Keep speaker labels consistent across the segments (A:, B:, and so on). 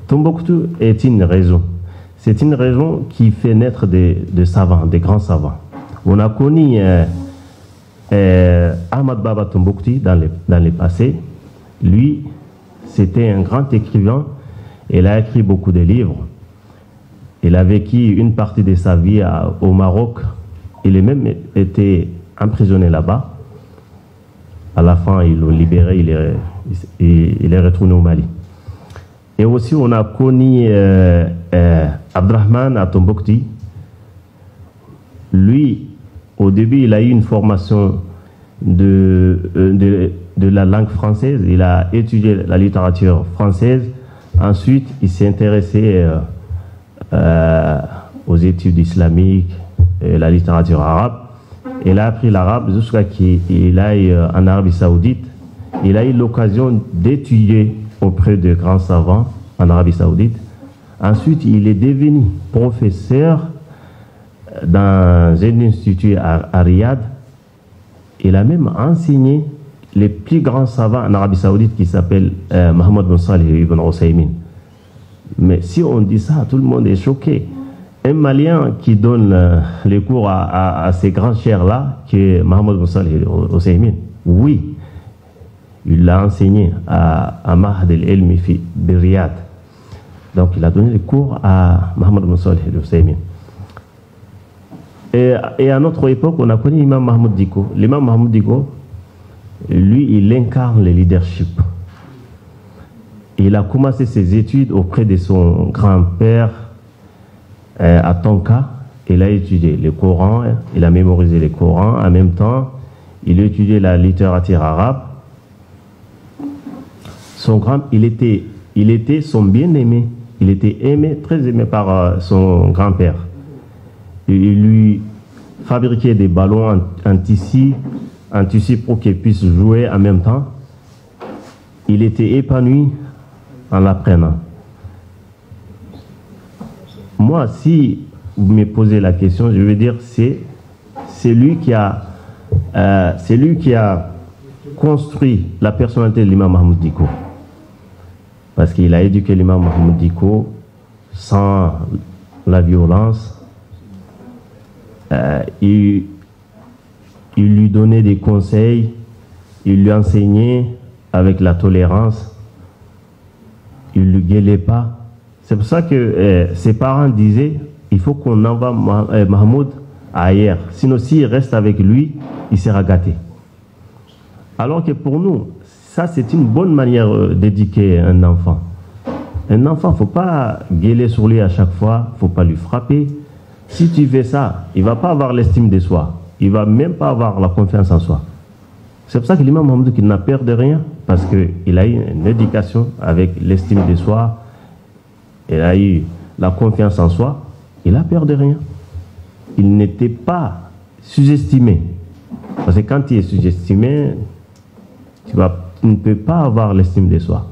A: Tombouctou est une région. C'est une région qui fait naître des savants, des grands savants. On a connu Ahmad Baba Tombouctou dans les passés. Lui, c'était un grand écrivain. Il a écrit beaucoup de livres. Il a vécu une partie de sa vie au Maroc. Il a même été emprisonné là-bas. À la fin, ils l'ont libéré, il est retourné au Mali. Et aussi, on a connu Abdrahman à Tombouctou. Lui, au début, il a eu une formation de la langue française. Il a étudié la littérature française. Ensuite, il s'est intéressé aux études islamiques et la littérature arabe. Il a appris l'arabe jusqu'à qu'il aille en Arabie Saoudite. Il a eu l'occasion d'étudier auprès de grands savants en Arabie Saoudite. Ensuite, il est devenu professeur dans un institut à Riyad. Il a même enseigné les plus grands savants en Arabie Saoudite qui s'appellent Mohammed bin Salih ibn Ousaymin. Mais si on dit ça, tout le monde est choqué. Un Malien qui donne les cours à ces grands chers-là, qui est Mohammed bin Salih Ousaymin, oui, il l'a enseigné à Mahd el-Ilmi fi Riyad. Donc il a donné les cours à Mohammed bin Salih Ousaymin. Et à notre époque, on a connu l'imam Mahmoud Dicko. L'imam Mahmoud Dicko, lui, il incarne le leadership. Il a commencé ses études auprès de son grand-père à Tonka. Il a étudié le Coran, il a mémorisé le Coran. En même temps, il a étudié la littérature arabe. Il était son bien-aimé. Il était aimé, très aimé par son grand-père. Il lui fabriquait des ballons en tissu pour qu'il puisse jouer en même temps. Il était épanoui en l'apprenant. Moi, si vous me posez la question, je veux dire c'est lui qui a construit la personnalité de l'imam Mahmoud Dicko. Parce qu'il a éduqué l'imam Mahmoud Dicko sans la violence. Il lui donnait des conseils, il lui enseignait avec la tolérance, il ne lui gueulait pas. C'est pour ça que ses parents disaient il faut qu'on envoie Mahmoud ailleurs. Sinon, s'il reste avec lui, il sera gâté. Alors que pour nous, ça c'est une bonne manière d'éduquer un enfant. Un enfant, il ne faut pas gueuler sur lui à chaque fois, il ne faut pas lui frapper. Si tu fais ça, il ne va pas avoir l'estime de soi. Il ne va même pas avoir la confiance en soi. C'est pour ça que l'imam Mohamed n'a peur de rien, parce qu'il a eu une éducation avec l'estime de soi, il a eu la confiance en soi, il a peur de rien. Il n'était pas sous-estimé. Parce que quand tu es sous-estimé, tu ne peux pas avoir l'estime de soi.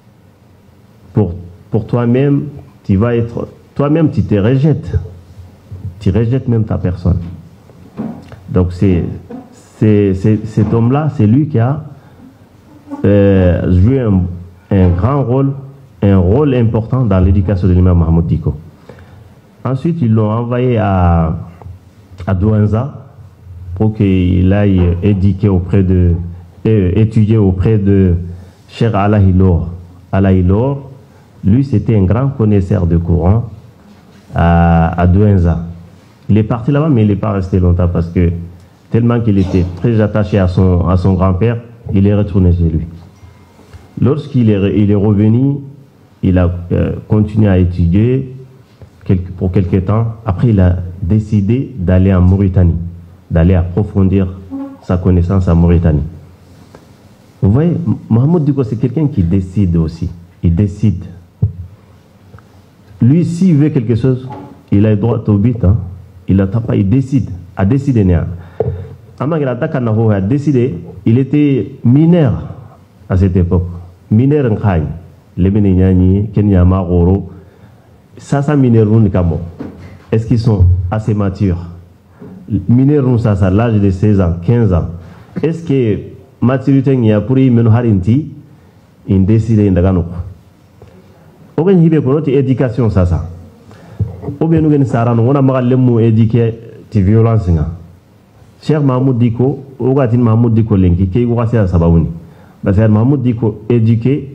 A: Pour toi-même, toi-même tu te rejettes. Tu rejettes même ta personne. Donc cet homme-là, c'est lui qui a joué un grand rôle, un rôle important dans l'éducation de l'imam Mahmoud Dicko. Ensuite, ils l'ont envoyé à Douenza pour qu'il aille étudier auprès de Cheikh Alaïlor. Alaïlor, lui, c'était un grand connaisseur de Coran à Douenza. Il est parti là-bas, mais il n'est pas resté longtemps parce que tellement qu'il était très attaché à son grand-père, il est retourné chez lui. Lorsqu'il est revenu, il a continué à étudier pour quelque temps. Après, il a décidé d'aller en Mauritanie, d'aller approfondir sa connaissance en Mauritanie. Vous voyez, Mahmoud Dicko, c'est quelqu'un qui décide aussi. Il décide. Lui, s'il veut quelque chose, il a le droit au but. Hein. Il n'attend pas, il décide. A décidé. A décidé. Il était mineur à cette époque. Mineur en Khaï. Les Bénéniani, Kenya, Maroro. Ça, mineur, est-ce qu'ils sont assez matures? Mineur, ça, l'âge de 16 ans, 15 ans. Est-ce que maturité, il y a pour y mener harinti, il décide d'agano. ogen hibe ko ti éducation sasa o be no gen sarano wona magal lemu éduquer ti violence nga Cheikh Mahmoud Diko o gatin Mahmoud Diko lenki kay ko wasiya sababuni parce que Mahmoud Diko éduquer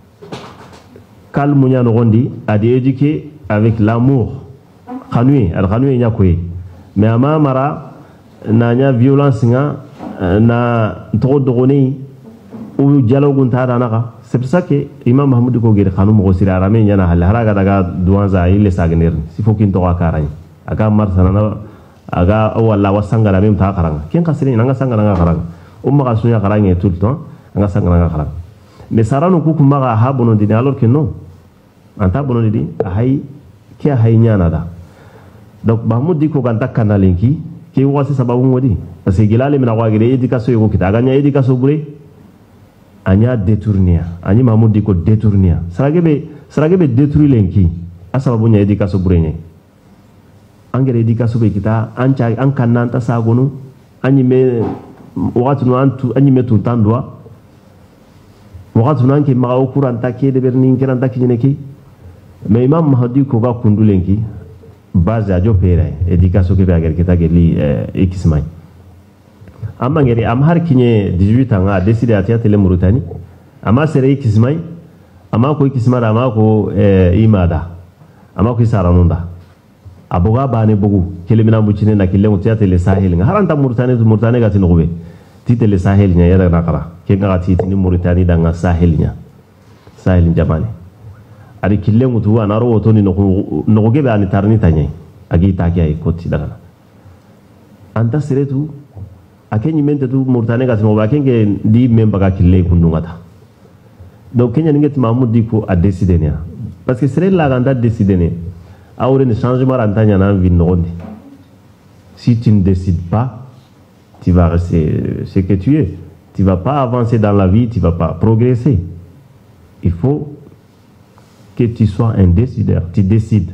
A: calme nya no gondi adi éduquer avec l'amour khanui al khanui nya koy mais ama mara na nya violence nga na to dogoni ou dialogue tada naka c'est pour ça que Imam Mahmoud Diko gere khanu mo sira arame nya na hal haraga daga duanza ile sagner si fokin to akarani aga marsana na aga wala wasangara mem ta karanga ken kasini nanga sangara nga karanga umma kasunya karanga tout le temps anga sangara nga karanga mais sarano ku kuma ga ha bono dini alors que non anta bono dini hay ki hay nyana da donc Mahmoud Diko ganta kanalenki ki wasi sababu ngodi parce que gilale mina wa gire éducation yo kita ganya éducation bure anya détourner ani Mahmoud Diko détourner saragebe détruire lenki asababu nya éducation bure nya angere éducation be kita ancha an kananta sagonu anyi me wakati no antu anyi me tutandwa wakati no anke ma okuran take de berni ngiran take nyeki mais Imam Mahmoud Diko ga kundulenki base ajo pere éducation ke be ager kita geli ekismay amma ngere am har kinye 18 ans a décidé à tele Mauritanie amma sere ekismay amma ko ekismara amma ko imada amma ko saranunda aboga bane bugu kelemina bucine na kille mutiya tele sahel nga haranta Mauritanie ga tinobe ti tele sahel nya yara nakara ke ga ti ni Mauritanie danga sahel nya jamani ari kille mutu wa naro woto ni no gebe ani tarni tanye agi taki ay koti daga anta seretu akenyi mente tu Mauritanie ga tinobe akenge di memba ga kille kundungata donc kenya ninget Mahmoud Diko a décidé nya parce que sere la ganda décidé ne aure ne changement rentanya na vie nondi si tu ne décides pas tu vas rester ce que tu es, tu vas pas avancer dans la vie, tu vas pas progresser. Il faut que tu sois un décideur, tu décides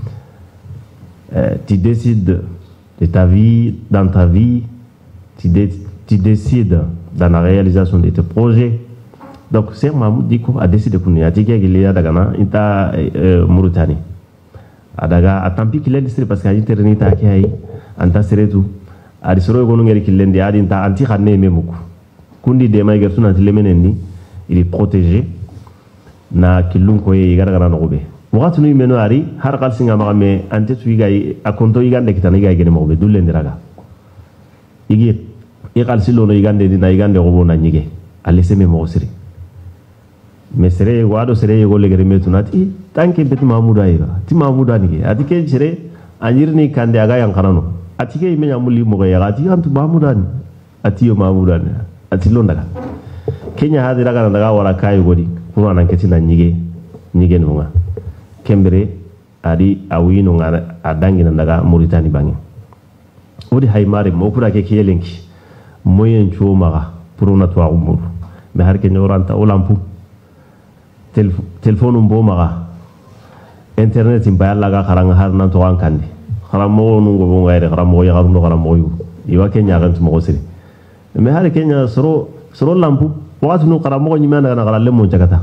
A: de ta vie, dans ta vie, tu décides dans la réalisation de tes projets. Donc Cheikh Mahmoud Diko a décidé qu'on y a dit qu'il y a Dagana, il a Mauritanie. Adaga atampi kilen sire parce que ayi terni ta ki ay anta seretu adi soro gonu ngeri kilen di adi ta anti xanne memuko kundi de may gertuna tilemeneni il est protégé na kilun ko yi gara gara no be wakati nu meno ari har qal singa ma me ante tu igay akonto igande kitana igay gene mo be dulle ndiraga igi iqal silo no igande dina igande go bona nyige alle seme mo sire mais sere wado sere yego legere metunati tanke beti Mahmoud ayba ti Mahmoud anike atike sere anirni kande aga yang kanano atike imenya muli mo ga ati antu Mahmoud an ati yo Mahmoud an ati londaga Kenya hadira ga ndaga wara kayo godi kuma nan keti na nyige nunga kembere adi awino ngara adangi ndaga Mauritanie bangi odi haymare mo kura ke kiyelenki moyen choma pour na to umur me har ke nyoranta olampu téléphone mbo maga internet imba yalla ga karanga har nan to ankandi karamo no go bo ngayre karamo ya garuno karamo yu iwa Kenya gan tumo siri me har Kenya soro lampu wakati no karamo ko nyimana na karalle mo jagata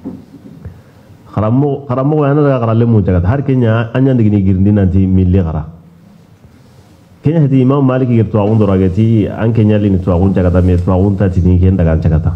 A: karamo yana daga karalle mo jagata har Kenya anya ndigini girndi nanti milli gara Kenya hadi Imam Malik girto awundo ragati an Kenya lini to awun jagata me to awun tati ni ken daga jagata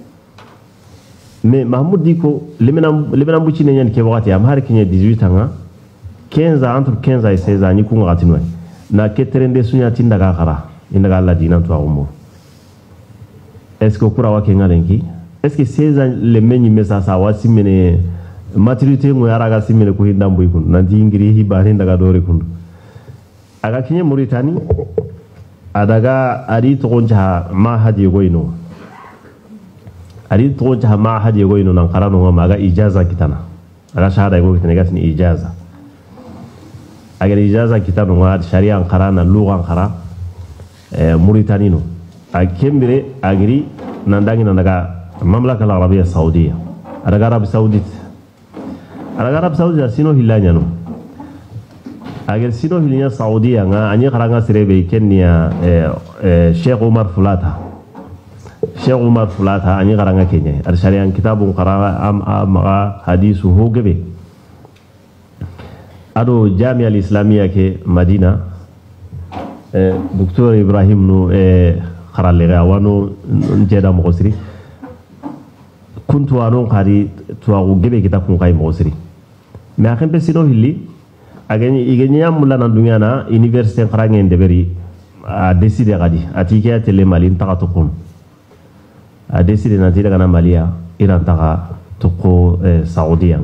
A: mais Mahmoud Diko lemena buci ne nyen ke wakati am har Kenya 18 ans 15 ans entre 15 et 16 ans ni ku ngati no na ketrende sunya tinda ga khara inda Allah dinan to awumo est-ce que kura wake ngalenki est-ce que 16 ans le menyi mesa sa wasi mene maturité mo yara ga simene ko hindambo ikun nanti ingiri hibare ndaga dore kundu aga Kenya Mauritanie adaga ari to gonja ma hadi goino ari to gonja ma hadi goino nan qarano ma ga ijaza kitana aga shahada go kitana ga tin ijaza aga ijaza kitana wa sharia an qarana lugha an qara Mauritanie no akembere agri nandangi nandaga mamlaka al-arabia saudiya adaga arab saudite sino hilanya no agar sino hilanya saudiya nga anyi karanga sirebe kenya Sheikh Omar Fulata Cheikh Umar Fulata ani garanga Kenya arsharian kitabun qara am hadisu hogebe ado Jamia al-Islamiyya ke Madina Dr. Ibrahim no kharalle wano njeda mo siri kuntu anon khari tuwa gebe kita kun kay mo siri mais akem be sino hilli igenya mulla nan dunya na université kharangen deberi a décidé gadi atike tele malin taqatu kun a décidé na tira kana malia iran taqa tuko saudiya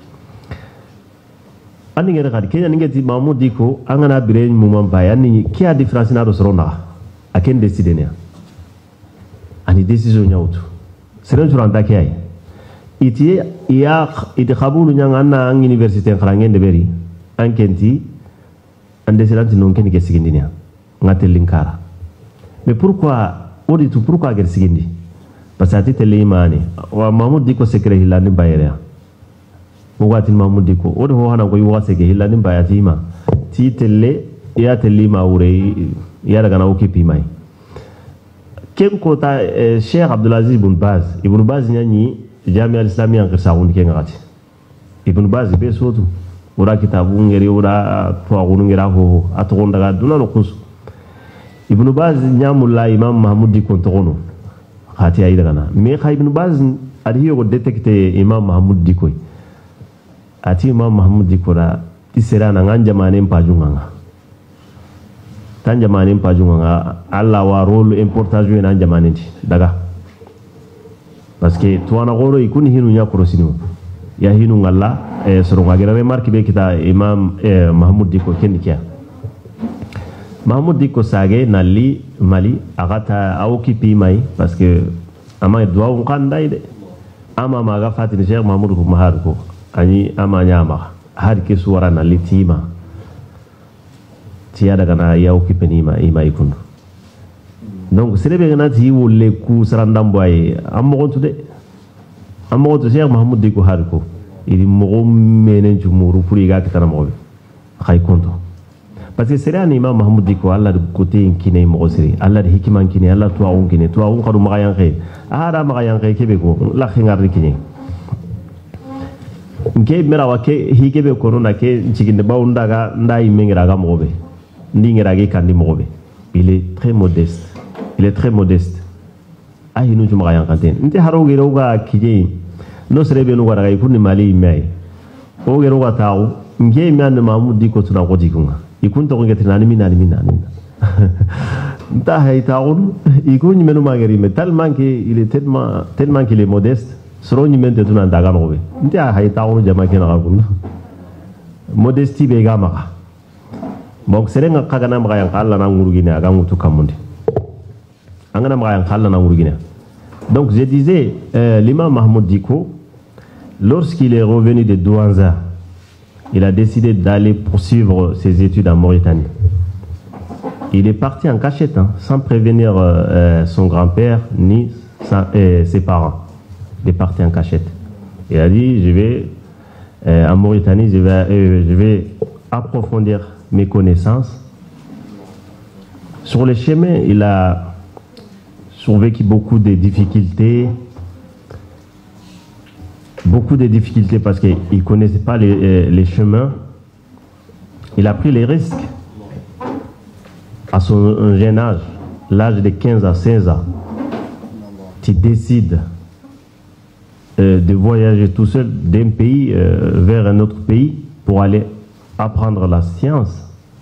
A: ani ngere gadi kenya ngeti Mahmoud Dicko angana biren mumam bayani ki a différence na do sorona aken décidé ne ani décision nyautu seren turanta kay iti ya iti khabulu nyanga na ang université kharangen deberi ankenti ande selanti non ken ke sigindinia ngate linkara mais pourquoi odi tu pourquoi ger sigindi parce que ati imani wa Mahmoud Dicko secret hilani bayere wati Mahmoud Dicko odi ho hana ko yuwa sege hilani bayati ma ti tele ya ma ure ya daga na okipi mai ken ko ta Cheikh Abdulaziz ibn Baz nyani Jamia al-Islamiyya ngirsa hundi ken ngati Ibn Baz be sotu ura kitabu ngeri ura to agunu ngira ho atogon daga duna no kus Ibn Baz nyamulla Imam Mahmoud Dicko togono khati ay daga na me khay Ibn Baz adi yo detecte Imam Mahmoud Dicko ati Imam Mahmoud Dicko ra tisera na nganja manen pajunga tanja manen pajunga alla wa role importance yo na jamane daga parce que to ana goro ikuni hinu nya korosinu ya hinu ngalla soro ngagera remarque be kita Imam Mahmoud Dicko kendikia Mahmoud Dicko sage nali Mali agata aokipi mai parce que ama doa on kandai de ama maga fatini Cheikh Mahmoud ko mahar ko ani ama nyama har ke suwara nali tima tiya daga na ya okipi ni ma ikun donc serebe gana ti wolle ku sarandam boy ammo to de ammo to Cheikh Mahmoud Dicko har ko ili mo menen jumuru puri ga kitana mo khay konto parce que c'est un Imam Mahmoud Dicko Allah de côté inkine mo siri Allah de hikima inkine Allah to awun kine to awun kadu magayan khay ada magayan khay kebe ko la khingar kine nke mera wake hikebe ko na ke jiginde bawunda ga ndai mengira ga mobe ndingira ga kandi mobe il est très modeste ahi nu juma magayan kanten nte haro gero ga kije no serebe no gara ga ikuni mali mai o gero ga taw nge mi an Mahmoud Dicko tuna ko dikunga ikun to ngeti nani mina nta haytaun ikun menu magari mais tellement qu'il est modeste soro ni mente tuna daga nobe nta haytaun jama kena gabun modestie be gama bok serenga kagana magayan kala na ngurugine aga ngutu kamundi angana magayan kala na ngurugine donc je disais l'imam Mahmoud Dicko lorsqu'il est revenu de Douanza il a décidé d'aller poursuivre ses études en Mauritanie. Il est parti en cachette, sans prévenir son grand-père ni ses parents. Il est parti en cachette. Il a dit, je vais en Mauritanie, je vais approfondir mes connaissances. Sur le chemin, il a survécu beaucoup de difficultés. Parce qu'il ne connaissait pas les chemins. Il a pris les risques à son jeune âge, l'âge de 15 à 16 ans. Tu décides de voyager tout seul d'un pays vers un autre pays pour aller apprendre la science.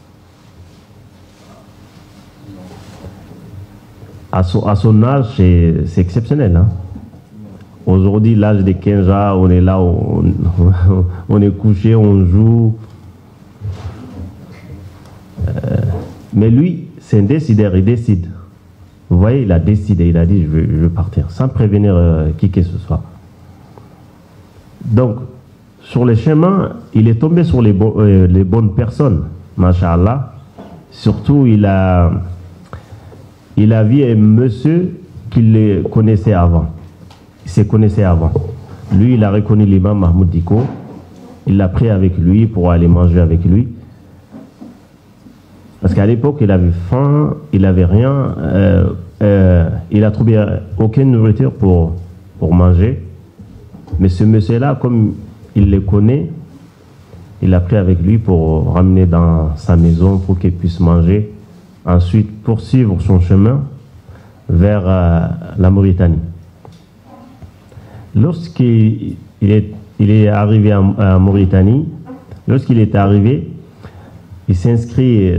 A: À son âge, c'est exceptionnel. Hein? Aujourd'hui, l'âge de 15 ans, on est là, on est couché, on joue. Mais lui, c'est un décideur, il décide. Vous voyez, il a décidé, il a dit, je veux partir, sans prévenir qui que ce soit. Donc, sur le chemin, il est tombé sur les bonnes personnes, Masha'Allah. Surtout, il a vu un monsieur qu'il le connaissait avant. Il se connaissait avant. Lui, il a reconnu l'imam Mahmoud Dicko. Il l'a pris avec lui pour aller manger avec lui. Parce qu'à l'époque, il avait faim, il n'avait rien. il a trouvé aucune nourriture pour manger. Mais ce monsieur-là, comme il le connaît, il l'a pris avec lui pour ramener dans sa maison pour qu'il puisse manger. Ensuite, poursuivre son chemin vers la Mauritanie. Lorsqu'il est arrivé en Mauritanie, lorsqu'il est arrivé, il s'inscrit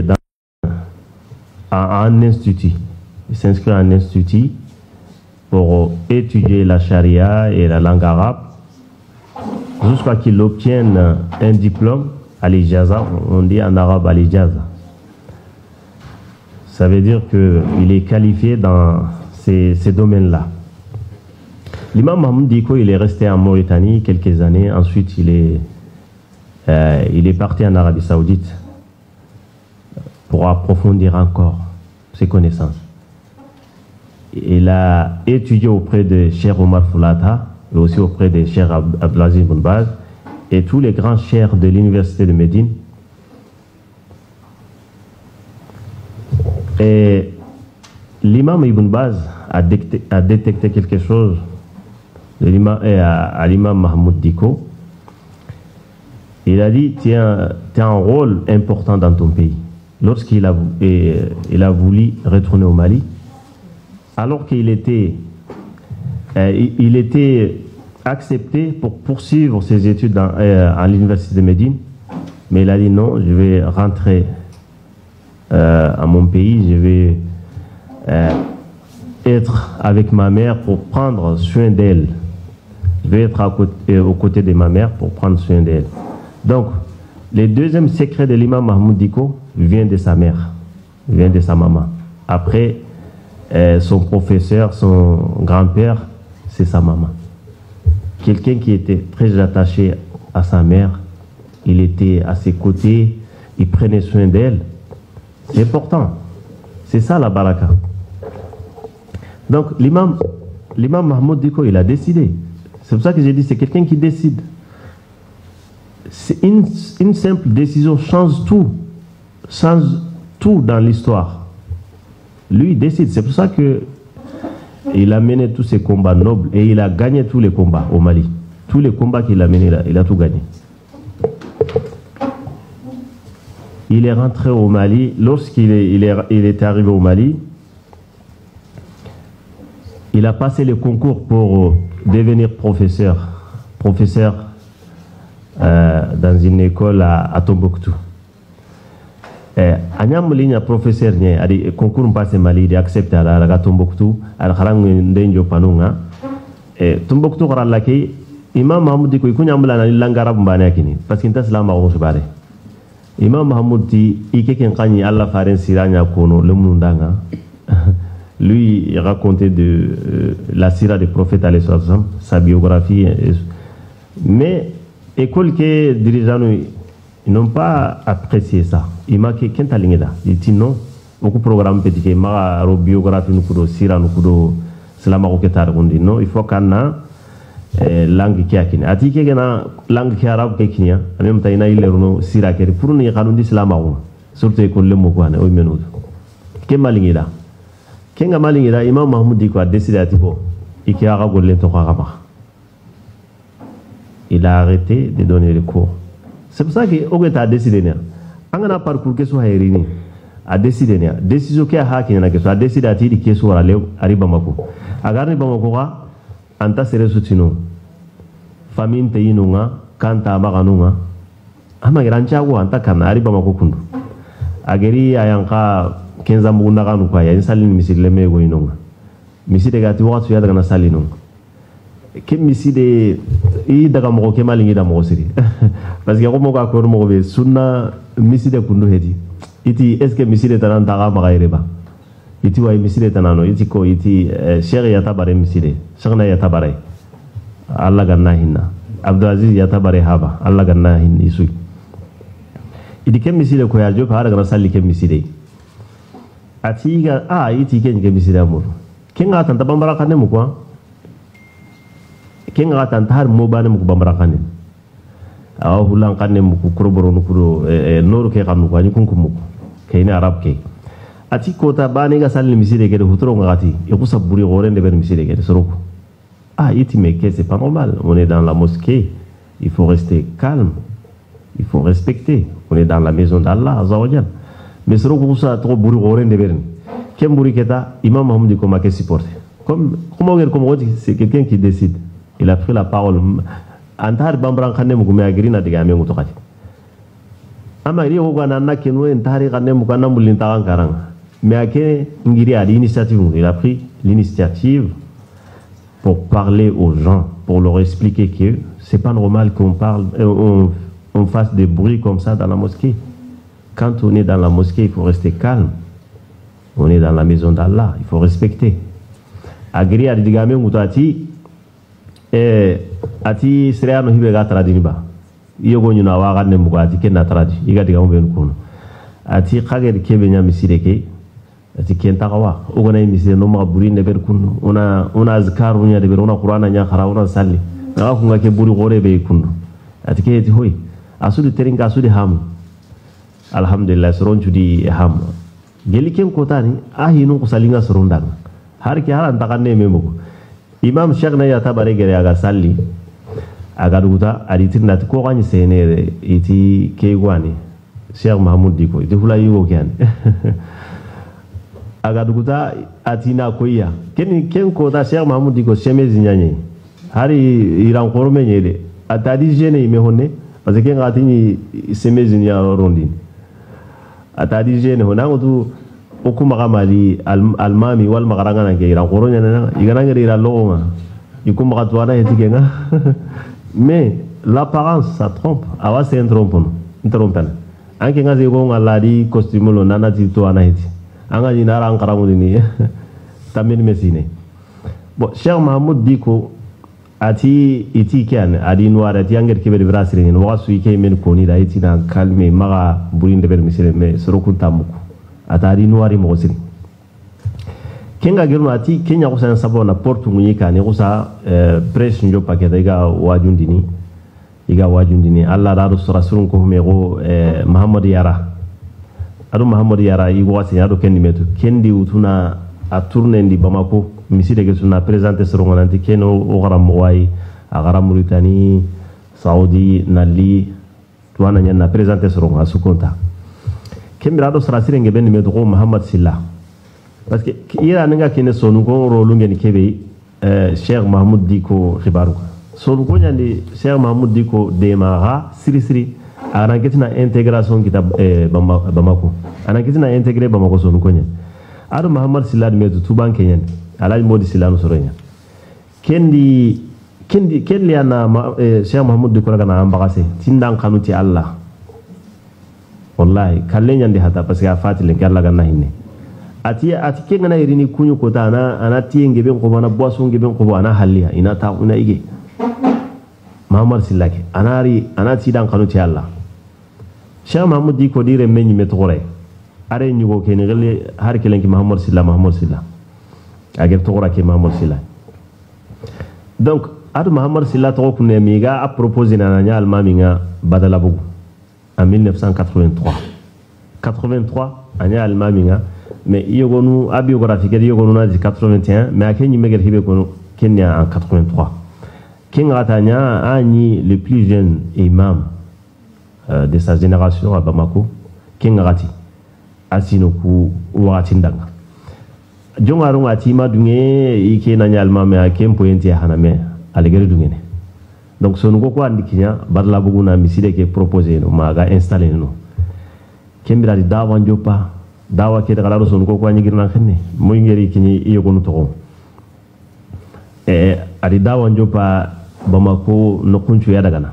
A: à un institut. Il s'inscrit à un institut pour étudier la charia et la langue arabe, jusqu'à qu'il obtienne un diplôme à l'ijaza, on dit en arabe à l'ijaza. Ça veut dire qu'il est qualifié dans ces domaines-là. L'imam Mahmoud Diko, il est resté en Mauritanie quelques années. Ensuite, il est parti en Arabie Saoudite pour approfondir encore ses connaissances. Il a étudié auprès de Cheikh Omar Foulata et aussi auprès de Cheikh Abdelaziz Ibn Baz et tous les grands cheikhs de l'université de Médine. Et l'imam Ibn Baz a détecté quelque chose à l'imam Mahmoud Diko. Il a dit, tu as un rôle important dans ton pays. Lorsqu'il a voulu retourner au Mali, alors qu'il était, il était accepté pour poursuivre ses études à l'université de Médine, mais il a dit non, je vais rentrer à mon pays, je vais être avec ma mère pour prendre soin d'elle. Je vais être aux côtés de ma mère pour prendre soin d'elle. Donc, le deuxième secret de l'imam Mahmoud Diko vient de sa mère, vient de sa maman. Après, son professeur, son grand-père, c'est sa maman. Quelqu'un qui était très attaché à sa mère, il était à ses côtés, il prenait soin d'elle. C'est important. C'est ça la baraka. Donc l'imam Mahmoud Diko, il a décidé. C'est pour ça que j'ai dit, c'est quelqu'un qui décide. C'est une simple décision change tout dans l'histoire. Lui, il décide. C'est pour ça qu'il a mené tous ses combats nobles et il a gagné tous les combats au Mali. Tous les combats qu'il a menés là, il a tout gagné. Il est rentré au Mali. Lorsqu'il est arrivé au Mali, il a passé le concours pour devenir professeur dans une école à Tombouctou. Anyam ligne professeur ni adi concours passé Mali il accepté à la Tombouctou al kharang ndenjo panunga Tombouctou kharala ki Imam Mahmoud Diko ikunya mbala na langarab mbane akini parce que ntas lama ko subare Imam Mahmoud ti ikeken kanyi Allah faren siranya kono le mundanga. Lui, il racontait de la sira du prophète, sa biographie. Mais, école que dirigeants ils n'ont pas apprécié ça. Il m'a dit, qu'est-ce que il dit non. Beaucoup de programmes petit que ma biographie nous kudo sira nous kudo selama ko ketar gondi non. Il faut qu'on a langue qui a kini. Ati que na langue qui arabe qui kinya. Même ta ina ile runo sira keri. Pour nous kanundi selama ko. Surtout école le mot quoi na oimenu. Qu'est malingi là. Kenga malingira Imam Mahmoud Diko a décidé à Tibo il a arrêté de donner les cours. C'est pour ça que Ogeta a décidé angana parcours que soit hérini a décidé décision qui a hacké na que a décidé à tirer que soit ari Bamako agarni Bamako anta sere sutino famine teyinunga kanta maganunga ama grancha ko anta kana ari Bamako kundu ageri ayanka kenza mugunda kanu kwa ya insali misile mego inonga miside gati watu ya daga na sali nonga ke miside I daga mo ke malingi da mo siri parce que ko mo ka ko mo be sunna miside kundu hedi iti est ce que miside tanan daga magaire ba iti wa miside tanano iti ko iti sheikh ya tabare miside shaykhna ya tabare Allah ganna hinna Abdulaziz ya tabare haba Allah ganna hin isu idi ke miside ko ya jo ka daga na sali ke miside atiga iti kenye misida mu kenga tanta bambara kane mu kwa kenga tanta har mo bane mu bambara kane aw hulan kane mu ku kuroboro nu kuro noru ke kanu kwa nyukun ku mu ke ni arab ke ati kota bani ga salli misire ke hutro ngati e kusa buri gore de ber misire ke soroko ah iti mais que c'est pas normal, on est dans la mosquée, il faut rester calme, il faut respecter, on est dans la maison d'Allah azza wa jalla mais soroko kusa trop buri gore de ber kem buri keta imam Mahmoud ko ma ke supporter comme c'est quelqu'un qui décide, il a pris la parole antar bambran khanem ko me agrina diga me nguto khati ama ri ko na na kenwe antari khanem ko na mulin takan karang mais ake ngiri a l'initiative, il a pris l'initiative pour parler aux gens, pour leur expliquer que c'est pas normal qu'on parle on fasse des bruits comme ça dans la mosquée. Quand on est dans la mosquée, il faut rester calme. On est dans la maison d'Allah, il faut respecter. Agri a dit gamin mutati ati sreano hibe ga tradi ba iyo go nyuna wa ga ne mugati ken na tradi iga diga mo ben kono ati khage kebe nya misireke ati ken takawa o gona misire no ma buri ne ber kunu una azkaru nya de ber una qur'ana nya khara una salli na ko ngake buri gore be kunu ati ke ti hoy asudi teringa asudi ham alhamdulillah soron judi ham geli ken ko tani ahinu ko salinga sorondang har ki haran takanne memugo imam sheikh na ya tabare gere aga salli aga duguta aditir nat ko gani senere iti ke gwani Cheikh Mahmoud Diko iti hula yugo kyan aga duguta atina koya ken ko da Cheikh Mahmoud Diko chemezi nyanye hari iran korome nyede atadi jene me honne parce que ngati ni semezi nya rondi atadi jene hona ngutu okuma kamali almami wal magaranga na iran koronya na igana ngere ira longa ikuma katwana etikenga mais l'apparence ça trompe awa c'est un trompeur anke ngazi go ngaladi costume lo nana ti to anahiti anga ni nara ankara ni tamen mesine bon Cheikh Mahmoud Diko ati iti kan adi noir ati anger ke be brasiri ni wasu ike men koni da iti na calme maga burinde ber misire me sorokun tamuko atari noir mo siri kenga gerno ati kenya ko san sabona portu munyika ni ko sa press njo paketa iga wajundini alla da rasulun ko me go Muhammad Yara igo wasi ado kendi metu kendi utuna a tourner ndi Bamako miside ke suna présenter sorongo nanti keno o garam way a garam Mauritanie Saudi nali tuana nyana présenter sorongo asukonta kembira do sarasire ngebe ni metu ko Muhammad Silla parce que ira nga kene sonu ko rolu ngeni kebe Cheikh Mahmoud Diko khibaru sonu ko nyandi Cheikh Mahmoud Diko demara siri ana ketina intégration kita Bamako ana ketina intégrer Bamako sonu ko nyandi ado Muhammad Silla de metu tuban kenyen alay modi Silla no soronya kendi ana Cheikh Mahmoud Diko kana ambagase tindan kanuti Allah wallahi kalle nyandi hata parce que a fatile ke Allah ganna hinne ati kengana irini kunyu kota ana tienge ben ko bana boisson geben ko ana halliya ina ta una ige Muhammad Sillake ana ti dan kanu ti Allah Cheikh Mahmoud Diko dire menni metore are nyugo ken gele har kelenki Muhammad Silla ager togora ke Muhammad Silla donc adu Muhammad Silla to ko ne miga a proposer na nya almaminga badala bugu en 1983 anya almaminga mais yogonu abiographique yogonu na 81 mais akenyi meger hibe kono Kenya en 83 Kengatanya ani le plus jeune imam de sa génération à Bamako Kengati asinoku watindanga jongaru ngati madunge ike na nyalma me akempo enti haname alegere dungene donc sonu ko andikinya barla buguna miside ke proposer no maga installer no kembira di dawa njopa dawa ke daga sonu ko nyigirna xenne moy ngeri kini iyo ko to adi dawa njopa Bamako no kunchu ya daga na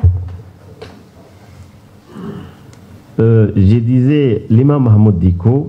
A: je disais l'imam Mahmoud Diko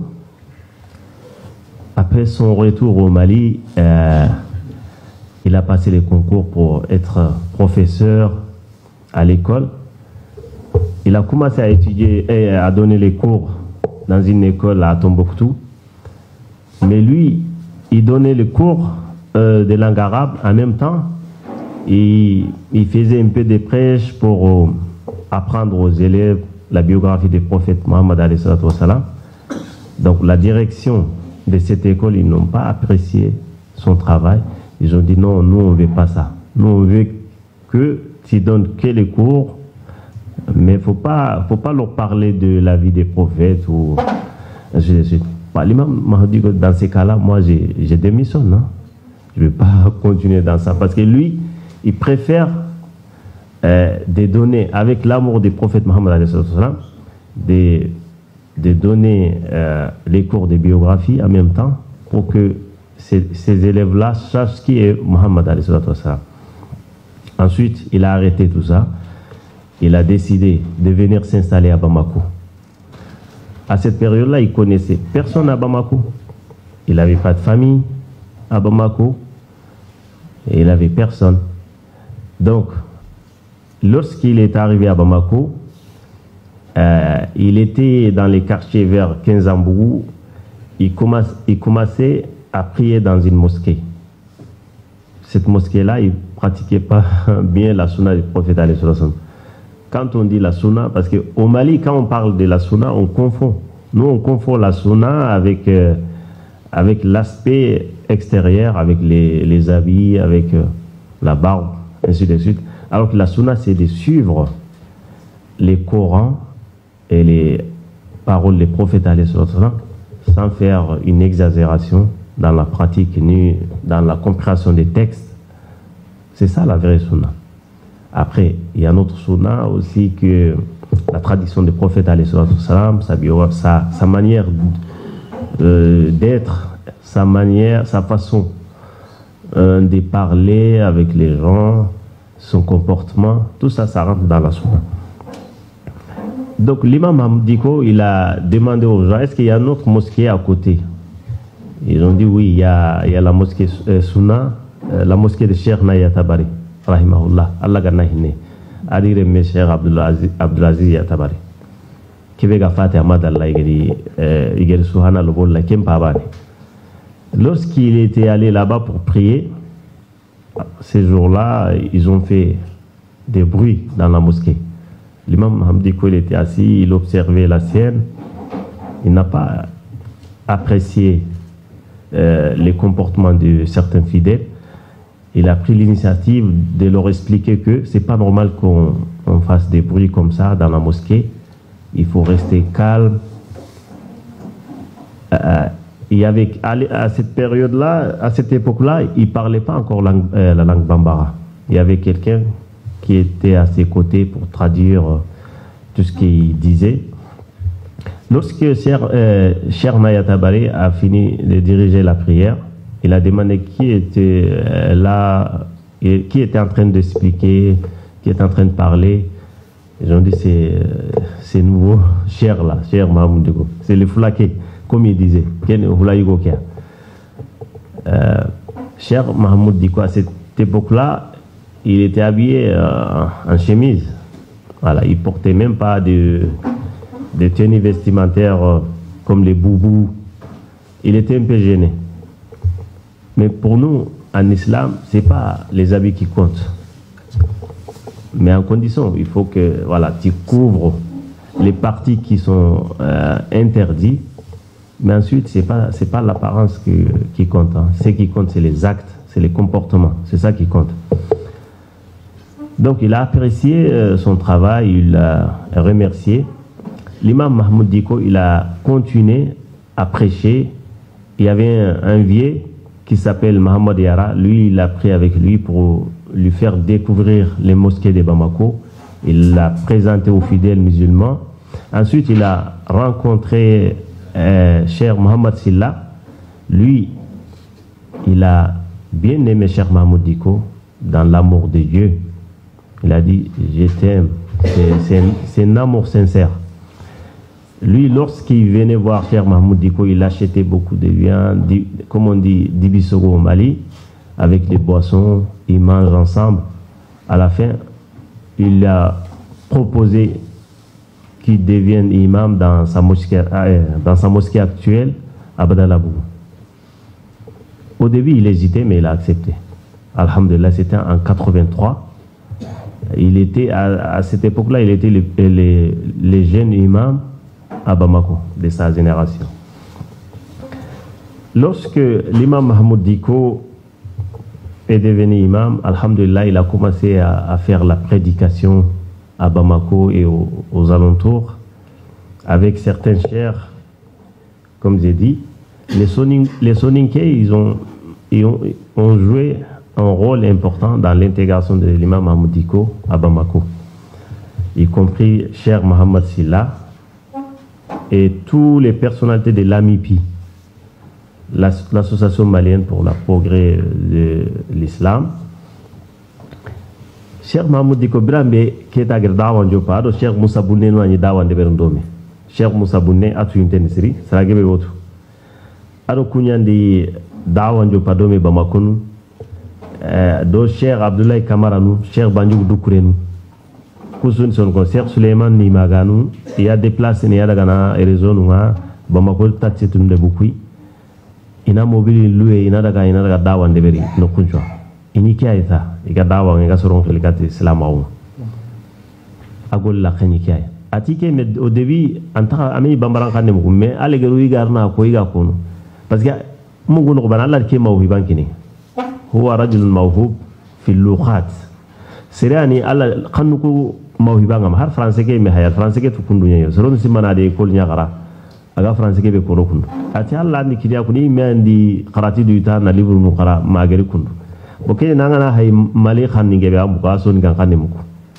A: après son retour au Mali il a passé les concours pour être professeur à l'école. Il a commencé à étudier et à donner les cours dans une école à Tombouctou. Mais lui, il donnait les cours de langue arabe en même temps. Il faisait un peu de prêches pour apprendre aux élèves la biographie du prophète Mohammed alayhi salatu wassalam. Donc la direction de cette école, ils n'ont pas apprécié son travail. Ils ont dit non, nous on ne veut pas ça. Nous on veut que tu donnes que les cours, mais faut pas leur parler de la vie des prophètes ou ainsi de suite. L'imam m'a dit que dans ces cas-là, moi j'ai démissionné. Non? Je ne vais pas continuer dans ça parce que lui, il préfère de donner, avec l'amour du prophète Mohammed, de donner les cours de biographie en même temps pour que ces élèves-là sachent qui est Mohammed. Ensuite, il a arrêté tout ça. Il a décidé de venir s'installer à Bamako. À cette période-là, il connaissait personne à Bamako. Il n'avait pas de famille à Bamako. Et il n'avait personne. Donc, lorsqu'il est arrivé à Bamako, il était dans les quartiers vers Kinzambourou. Il commençait à prier dans une mosquée. Cette mosquée-là, il ne pratiquait pas bien la sunna du prophète. Quand on dit la sunna, parce qu'au Mali, quand on parle de la sunna, on confond. Nous, on confond la sunna avec l'aspect extérieur, avec les habits, avec la barbe, ainsi de suite. Alors que la sunna, c'est de suivre les Corans et les paroles des prophètes sans faire une exagération dans la pratique ni dans la compréhension des textes. C'est ça la vraie sunna. Après, il y a notre sunna aussi que la tradition des prophètes, sa manière d'être, sa façon de parler avec les gens, son comportement, tout ça, ça rentre dans la sunna. Donc l'imam Hamdiko, il a demandé aux gens, est-ce qu'il y a une autre mosquée à côté? Ils ont dit oui, il y a la mosquée sunna, la mosquée de Cheikh Naya Tabari. Rahimahullah, Allah ganahine. Adire me Cheikh Abdulaziz Yatabari. Kibega Fatih Ahmad Allah igeri Suhana Lobolla Kempabani. Lorsqu'il était allé là-bas pour prier, ces jours-là, ils ont fait des bruits dans la mosquée. L'imam Hamdiko, il était assis, il observait la scène. Il n'a pas apprécié les comportements de certains fidèles. Il a pris l'initiative de leur expliquer que c'est pas normal qu'on fasse des bruits comme ça dans la mosquée. Il faut rester calme. Il y avait, à cette période-là, à cette époque-là, il ne parlait pas encore la langue bambara. Il y avait quelqu'un qui était à ses côtés pour traduire tout ce qu'il disait. Lorsque Cheikh Naya Tabari a fini de diriger la prière, il a demandé qui était là, qui était en train d'expliquer, qui était en train de parler. Ils ont dit c'est nouveau, cher là, cher Mahmoud Dego. C'est le Foulaké, comme il disait. Cher Mahmoud Dego, à cette époque-là, il était habillé en chemise. Voilà, il portait même pas de tenues vestimentaires comme les boubous. Il était un peu gêné. Mais pour nous, en islam, ce n'est pas les habits qui comptent. Mais en condition, il faut que tu couvres les parties qui sont interdites. Mais ensuite, ce n'est pas l'apparence qui compte. Hein. Ce qui compte, c'est les actes, c'est les comportements. C'est ça qui compte. Donc, il a apprécié son travail, il l'a remercié. L'imam Mahmoud Diko, il a continué à prêcher. Il y avait un vieux qui s'appelle Mohamed Yara. Lui, il a pris avec lui pour lui faire découvrir les mosquées de Bamako. Il l'a présenté aux fidèles musulmans. Ensuite, il a rencontré Cheikh Mohamed Silla. Lui, il a bien aimé Cheikh Mahmoud Diko dans l'amour de Dieu. Il a dit, je t'aime. C'est un amour sincère. Lui, lorsqu'il venait voir Cheikh Mahmoud Diko, il achetait beaucoup de viande, comme on dit, dibisogo au Mali, avec les boissons, ils mangent ensemble. À la fin, il a proposé qu'il devienne imam dans sa mosquée actuelle, à Badalabou. Au début, il hésitait, mais il a accepté. Alhamdulillah, c'était en 83. Il était, à cette époque-là, il était les jeunes imams à Bamako, de sa génération. lorsque l'imam Mahmoud Diko est devenu imam, alhamdulillah, il a commencé à faire la prédication à Bamako et aux alentours avec certains chers, comme j'ai dit. Les Soninké, ils ont joué un rôle important dans l'intégration de l'imam Mahmoud Diko à Bamako, y compris cher Mohamed Silla et toutes les personnalités de l'AMIPI, l'association malienne pour le progrès de l'islam. Cheikh Mahmoud Diko Birambe keta ger dawan jopa do Cheikh Moussa Bounne no ani dawan de berndome Cheikh Moussa Bounne atu yinteni siri saragebe wotu ado kunyandi dawan jopa do me Bamakonu do Cheikh Abdoulaye Kamara nu Cheikh Banjoug Doukouré kusun son ko Cheikh Souleymane ni maganu ya déplacé ne ya daga na réseau nu nga Bamako taxi tunde bukui ina mobile loué ina daga dawan de beri no kunjwa ini kiya ita iga dawa nga soron khilikati islamawu agol la khani kiya atike me au début anta ami bambaran kanne mu me ale garu igarna ko iga kono parce que mugu no bana Allah ke mawhiban kini huwa rajulun mawhub fi lughat sirani Allah khanuko mawhiban ngam har français ke me hayal français ke tukundu nyayo soron simana de kol nyagara aga français ke be kono kundu ati Allah ni kiya kuni me andi qarati du ta na livre no qara magari kundu ok nangana hay mali khani ngebe am ko aso ngan khani muko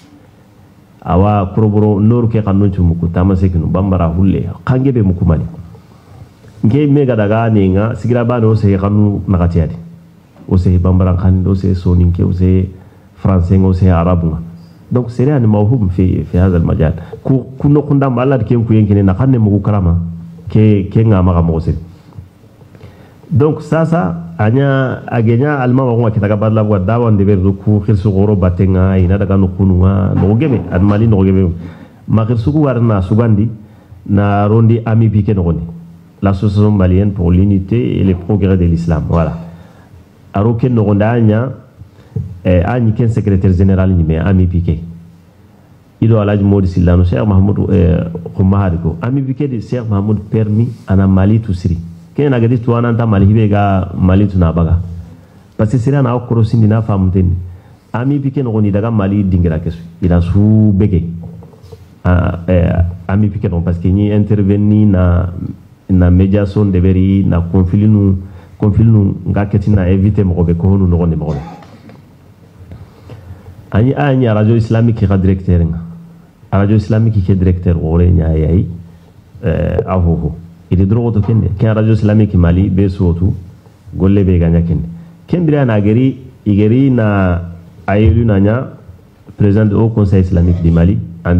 A: awa kuroboro noru ke khanu muko tamasekinu bambara hulle khangebe muko mali nge mega daga ninga sigira bano se khanu nakatiadi o se bambara khani do se soninke o se français o se arabu donc c'est un mawhub fi هذا المجال كنا كنا مالات كيم كوين كنا نخني مكو كرامة كي ngama kamo se donc ça anya agenya alma wa kitaka badla wa dawa ndebe ruku khirsu goro batenga ina daga no kununga no gebe admali no gebe ma khirsu warna sugandi na rondi ami piqué no goni l'association malienne pour l'unité et le progrès de l'islam voilà aroken no gondanya ani ken secrétaire général ni me ami piqué ido alaj modi silano cheikh mahmoud khumahari ko ami piqué de cheikh mahmoud permis ana mali tusri ken na gadi tuwana nta mali hibe ga mali tuna baga parce que sira na okoro sindi na famten ami piqué no goni daga mali dingira kesu ila su bege ami piqué non parce que ni intervenir na médiation de beri na conflit nu ngaketina éviter mo be ko honu no goni mo ani radio islamique qui directeur nga radio islamique qui directeur wore nya yayi ahuhu idi drogo kende ken radio islamique mali be sotu golle be ganya kende kendira na geri igeri na ayelu nanya président au conseil islamique du Mali en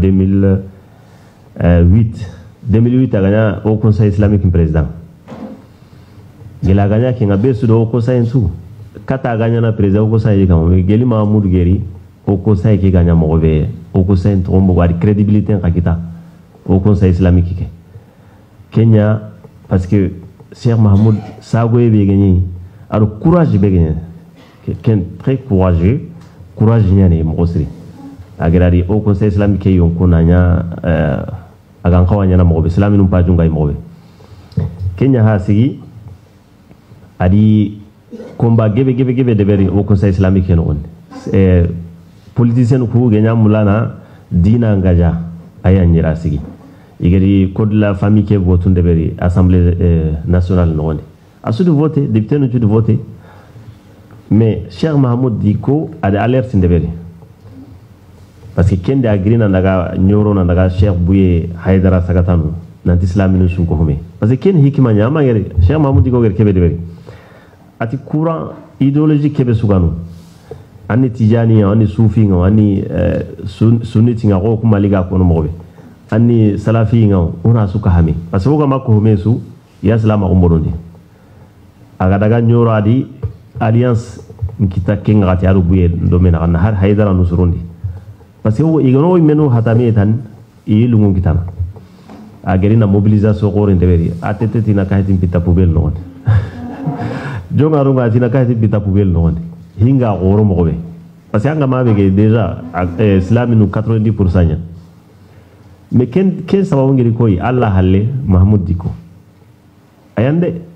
A: 2008 a gagné au conseil islamique président il a gagné qui a besoin au conseil sous kata a gagné na président au conseil comme geli Mahmoud Geri au conseil qui gagne mauvais au conseil trombo de crédibilité en kita au conseil islamique Kenya parce que Cheikh Mahmoud Sagoye be gagné alors courage be gagné quelqu'un très courageux nyane mosri agrari au conseil islamique yon kunanya agan kawanya na mobe islaminu pajunga mobe Kenya hasigi adi combat gebe de beri au conseil islamique non politicien ku genya mulana dina ngaja aya nyira sigi igeri code la famille ke vote ndeberi assemblée nationale non asu de voter député no de voter mais Cheikh Mahmoud Diko ada alerte ndeberi parce que kende agrina ndaga nyoro na ndaga Cheikh Bouye Haidara Sagatanu nanti islaminu sun ko home parce que ken hikima nyama gere Cheikh Mahmoud Diko gere kebe deberi ati courant idéologique kebe suganu ani tijani ani sufi nga ani sunniti nga ko kuma liga ko no mobe ani salafi nga ona suka hami parce que ko makko mesu ya salama ko modondi aga daga nyoro adi alliance nkita kenga ati aru buye do mena na har haidara nusurundi parce que o igono menu hatami tan ilungu kitana ageri na mobilisation ko rendeberi atete tina kahiti pita poubelle no jonga runga tina kahiti pita poubelle no hinga goro mobe parce que anga mabe déjà islaminu 90% nya mais ken sababu ngiri koy Allah halle Mahmoud Diko ayande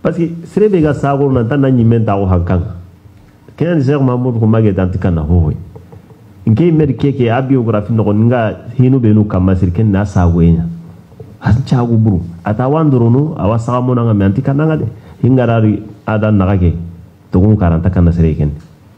A: parce que serebe ga sago na tan nanyi menta ko hankan ken Cheikh Mahmoud ko mage tan tikana ho nke merke ke a biographie no nga hinu benu kamasir ken na sago enya han chagu buru ata wandorono awa sago na ngam antikana ngade hingarari ada nagage to ko karanta kana sereken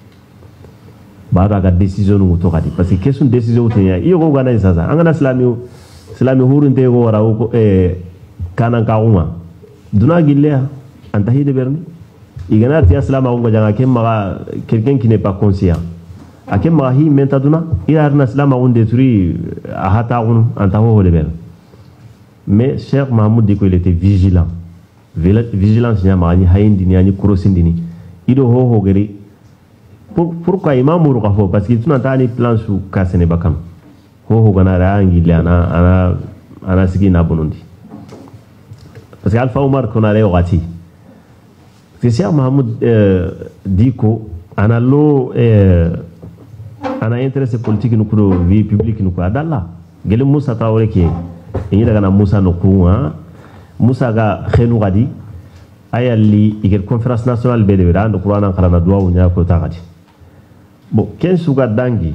A: bada ga décision ngo to kadi parce que question décision tenya iyo ko gana sasa angana islami hurunte go wara ko kanan ka uma duna gillea anta hide berni igana ti islama ngo janga kemma quelqu'un qui n'est pas conscient akemma hi menta duna ila arna islama on détruit ahata on anta ho de ber mais Cheikh Mahmoud dit qu'il était vigilant vigilance nyama ni hayndi ni ani kurosindini ido ho gari pourquoi imam muru ka fo parce que tuna tani plan su kasene bakam ho gana rangi le ana sigi na bonondi parce que Alpha Omar kona le wati c'est Cheikh Mahmoud diko ana lo ana intérêt politique nu ko vie publique nu ko adalla gele Moussa Traoré ke ni daga na Moussa no kuwa Moussa ga khenu gadi ayali igel conférence nationale be de ndo Qur'an qarana duwa nya ko tagadi bon ken suga dangi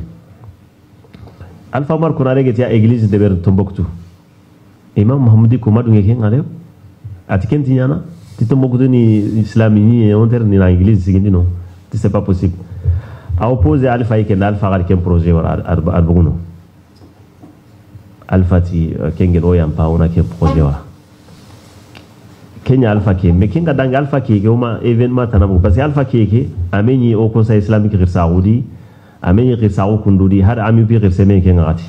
A: Alpha Omar kuna rege tia église de ber Tombouctou imam Mohamedi ko madu ngeke ngale atiken tinyana ti Tombouctou ni islamini et on terni na église sigindi non c'est pas possible a opposé Alpha ike na Alpha gal ken projet wala arbuguno Alpha ti kengel o yampa ona ken projet wala Kenya Alpha ke mais kinga danga Alpha ke ma événement tanabu parce que Alpha ke ameni au conseil islamique de Saoudi ameni ke Saoudi kundudi har ami bi reseme ke ngati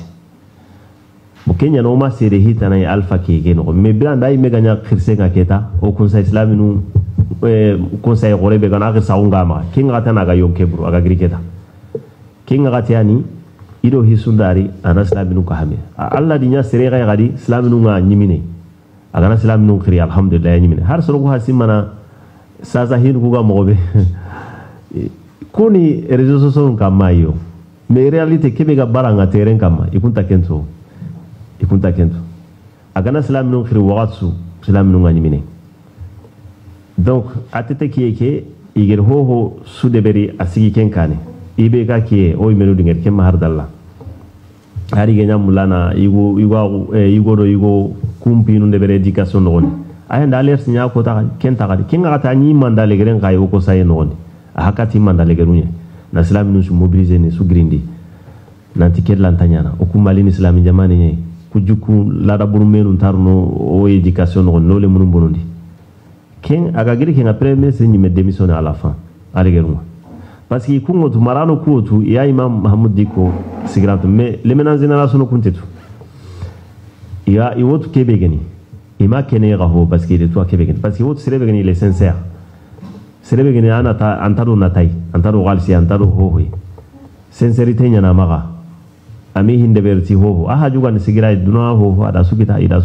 A: bu Kenya no ma sere hitana Alpha ke no mais branda ay meganya khirse nga keta au conseil islamique nu conseil gore be gana ke Saounga ma kinga tana ga yonke buru aga griketa kinga gati ani ido hisundari ana islamique nu ka hame Allah dinya sere ga gadi islamique nu nga nyimine agana salam nu khiri alhamdulillah nyimine har soro ko hasimana sasa hin ko ga mobe kuni réseaux sociaux kamayo mais réalité kebe ga baranga terrain kama ikunta kento agana salam nu khiri waqtu salam nu nyimine donc atete kiyeke igel ho sudeberi asigi kenkane ibe ga kiye o menu dinger kem har dalla hari genya mulana igo kumpi nu debere éducation non ay ndaler sinya ko ta kenta ga kinga ta ni mandale geren ga ko say non hakati mandale gerunya na islam nu su mobiliser ne su grindi nanti kedlan tanyana o kumali ni islam jamani ne kujuku la da buru menu tarno o éducation non no le munum bonondi ken aga giri ken après mais c'est ni me démissionner à la fin ale geruma parce que kungo tu marano kuotu ya imam Mahmoud diko sigratu mais les menaces génération kuntetu il vote Québécois. Il m'a kenné raho parce qu'il est toi Québécois. Parce qu'il vote Sénégalais, il est sincère. Sénégalais, antaro natai, antaro galsi, antaro hohoi. Sincérité n'y en a mara. Ami hindeberti hoho. Ah, juga ni sigira duna hoho ada sukita ida.